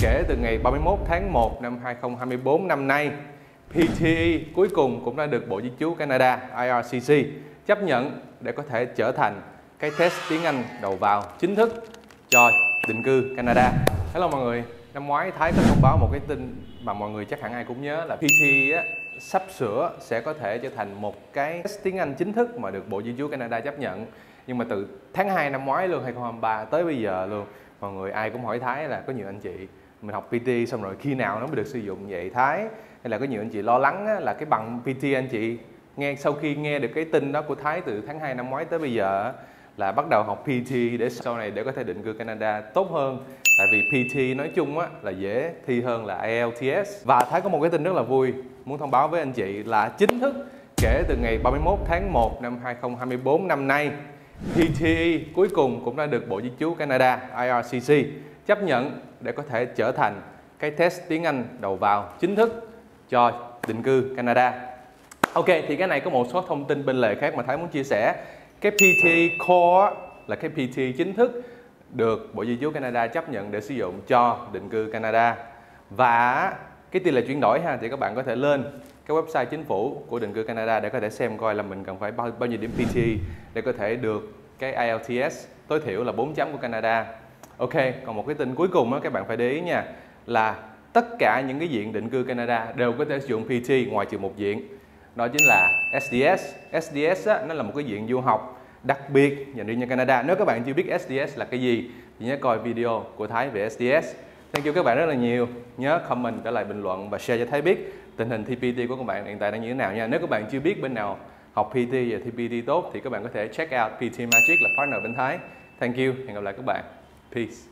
kể từ ngày 31 tháng 1 năm 2024 năm nay, PTE cuối cùng cũng đã được Bộ Di trú Canada IRCC chấp nhận để có thể trở thành cái test tiếng Anh đầu vào chính thức cho định cư Canada. Hello mọi người, năm ngoái Thái có thông báo một cái tin mà mọi người chắc hẳn ai cũng nhớ là PTE sắp sửa sẽ có thể trở thành một cái test tiếng Anh chính thức mà được Bộ Di trú Canada chấp nhận. Nhưng mà từ tháng 2 năm ngoái luôn, 2023 tới bây giờ luôn, mọi người ai cũng hỏi Thái là có nhiều anh chị mình học PT xong rồi khi nào nó mới được sử dụng vậy Thái, hay là có nhiều anh chị lo lắng là cái bằng PT anh chị nghe sau khi nghe được cái tin đó của Thái từ tháng 2 năm ngoái tới bây giờ là bắt đầu học PT để sau này để có thể định cư Canada tốt hơn. Tại vì PT nói chung là dễ thi hơn là IELTS. Và Thái có một cái tin rất là vui muốn thông báo với anh chị là chính thức kể từ ngày 31 tháng 1 năm 2024 năm nay, PTE cuối cùng cũng đã được Bộ Di trú Canada IRCC chấp nhận để có thể trở thành cái test tiếng Anh đầu vào chính thức cho định cư Canada. Ok, thì cái này có một số thông tin bên lề khác mà Thái muốn chia sẻ. Cái PTE Core là cái PTE chính thức được Bộ Di trú Canada chấp nhận để sử dụng cho định cư Canada. Và cái tỷ lệ chuyển đổi thì các bạn có thể lên cái website chính phủ của định cư Canada để có thể xem coi là mình cần phải bao nhiêu điểm PTE để có thể được cái IELTS tối thiểu là 4 chấm của Canada. Ok, còn một cái tin cuối cùng các bạn phải để ý nha, là tất cả những cái diện định cư Canada đều có thể sử dụng PTE ngoài trừ một diện. Đó chính là SDS. SDS nó là một cái diện du học đặc biệt dành riêng cho Canada. Nếu các bạn chưa biết SDS là cái gì thì nhớ coi video của Thái về SDS. Thank you các bạn rất là nhiều. Nhớ comment trả lời bình luận và share cho Thái biết tình hình thi PT của các bạn hiện tại đang như thế nào nha. Nếu các bạn chưa biết bên nào học PT và thi PT tốt thì các bạn có thể check out PT Magic là partner bên Thái. Thank you, hẹn gặp lại các bạn. Peace.